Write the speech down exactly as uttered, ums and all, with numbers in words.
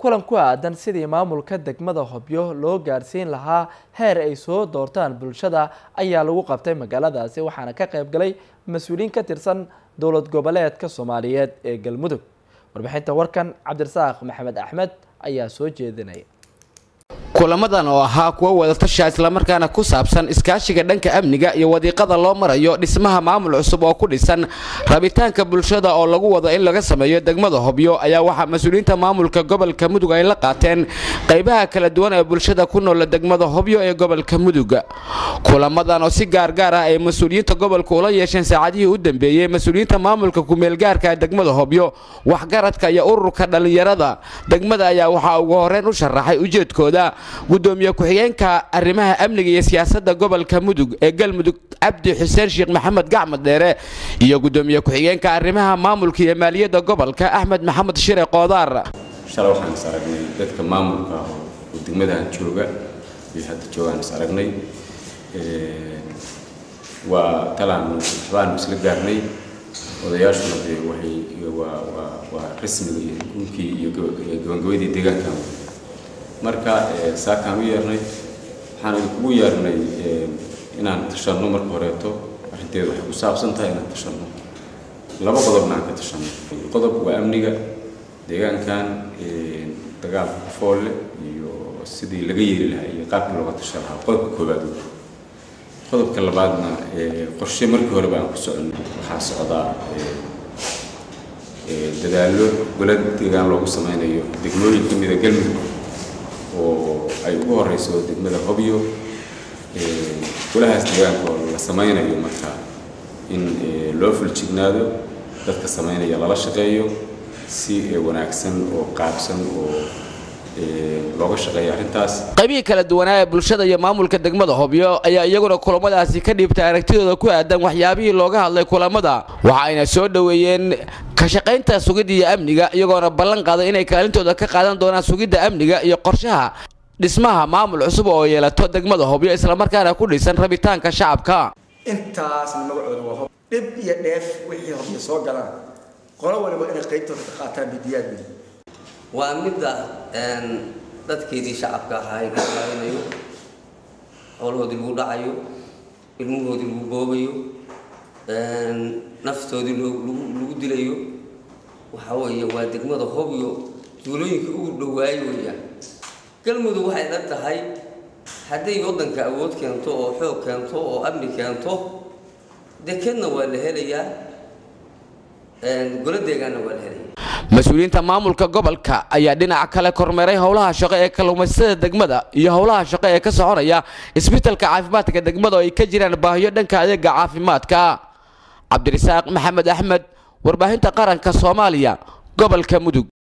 kulan ku aadan sidii maamulka degmada Hobyo loo gaarsiin lahaa heer ay soo doortaan bulshada ayaa lagu qabtay magaaladaasi waxaana ka qayb galay mas'uuliyiin ka tirsan dowlad goboleedka Soomaaliyeed ee Galmudug. warbixinta warkan Cabdirasaaq Maxamed Axmed ayaa soo jeedinaya. kulamadan oo ahaa kuwa wada tasha isla markaana ku saabsan iskaashiga dhanka amniga iyo wadiiqada loo marayo dhismaha maamul cusub oo ku dhisan rabitaanka bulshada oo lagu wado in laga sameeyo degmada Hobyo ayaa waxa mas'uuliyiinta maamulka gobolka Mudug ay la qaateen qaybaha kala duwan ee bulshada ku nool degmada Hobyo ee gobolka Mudug. kulamadan oo si gaar gaar ah ay mas'uuliyiinta gobolka ula yeesheen saacadihii u dambeeyay mas'uuliyiinta maamulka ku meel gaarka degmada Hobyo wax garadka iyo ururka dhalinyarada degmada ayaa waxa ugu horeen u sharaxay ujeedkooda gudoomiye ku-xigeenka arrimaha amniga iyo siyaasadda gobolka Mudug ee Galmudug Cabdi Xuseen Sheekh Maxamed Gacmad Dheere iyo gudoomiye ku-xigeenka arrimaha maamulka iyo maaliyadda gobolka Axmed Maxamed Shire Qodaar. shalay waxaan saragnay dadka maamulka oo degmada jooga iyo hadda joogaan saragnay ee waa talaan waxbaan isla gaarnay odayaashuna waxay waa waa waa rasmiga iyo gabagabadii deegaanka marka saakaan u yeernay waxaan ugu yeernay inaan tashano marka horeeto arrinteedu waxay ku saabsan tahay inaan tashano laba qodobna aan ka tashano qodob waa amniga deegaankan dagaalka foole iyo sidii laga yeeri lahaa iyo qaabkii looga tashan lahaa qodobka koowaad qodobka labaadna qorshe markii hore baan ku soconay waxaa socdaa dadaallo golad deegaan loogu sameynayo degmooyin ka mid ah Galmudug oo ay ugu horeyso degmada Hobyo ee golahaas deegaanka oo la sameynayo marka in loo fulcignaado dadka sameynaya lala shaqeeyo si wanaagsan oo qaabsan oo looga shaqeeyo arintaas. qaybihi kala duwanaa bulshada iyo maamulka degmada Hobyo ayaa iyaguna kulamadaasi ka dhiibtay aragtidooda ku aadan waxyaabihii looga hadlay kulamada waxa ayna soo dhaweeyeen ka shaqeynta sugidda iyo amniga iyagoona ballan qaaday inay kaalintooda ka qaadan doonaan sugidda amniga iyo qorshaha dhismaha maamul cusub oo yeelato degmada Hobyo isla markaana ku dhisan rabitaanka shacabka. intaas magacooda waa dib iyo dheef wixii Hobyo soo galaan qolo waliba inay qaybtooda ka qaataan bidiyad waa midda een dadkeedii shacabka ahaa ka qaadanayo xoolahoodii lagu dhacayo ilmuhoodii lagu boobayo een naftoodii lagu dilayo waxa weeye waa degmada Hobyo tuulooyinka ugu dhawaay weeyaan. Galmudug waxay la tahay haddii wadanka awood keento oo xoog keento oo amni keento dekedna waa la helayaa een golad deegaanna waa la helayaa. mas'uuliyiinta maamulka gobolka ayaa dhinaca kale kormeeray howlaha shaqo ee kalluumaysatada degmada iyo howlaha shaqo ee ka soconaya isbitaalka caafimaadka degmada oo ay ka jiraan baahiyo dhanka adeega caafimaadka. Cabdirasaaq Maxamed Axmed warbaahinta qaranka Soomaaliya gobolka Mudug.